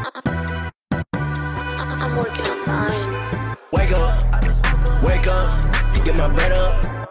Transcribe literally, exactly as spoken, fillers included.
I'm working on mine. Wake up, wake up, get my bread up.